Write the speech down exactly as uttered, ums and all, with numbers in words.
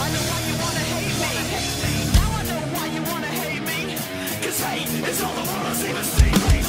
know why you wanna hate me. Now I know why you wanna hate me. 'Cause hate is all the world has even seen.